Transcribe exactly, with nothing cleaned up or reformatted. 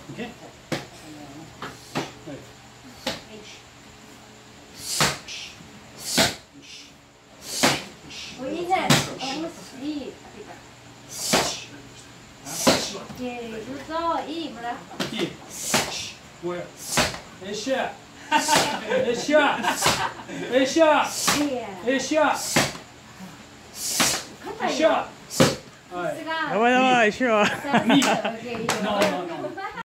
Okay. Cuide, vamos ir. Quiero ir, ¿verdad? Aqui. Boa. Deixa. Deixa. Deixa. Deixa. Deixa. はい。 やばいやばい、一緒。 Não, não, não.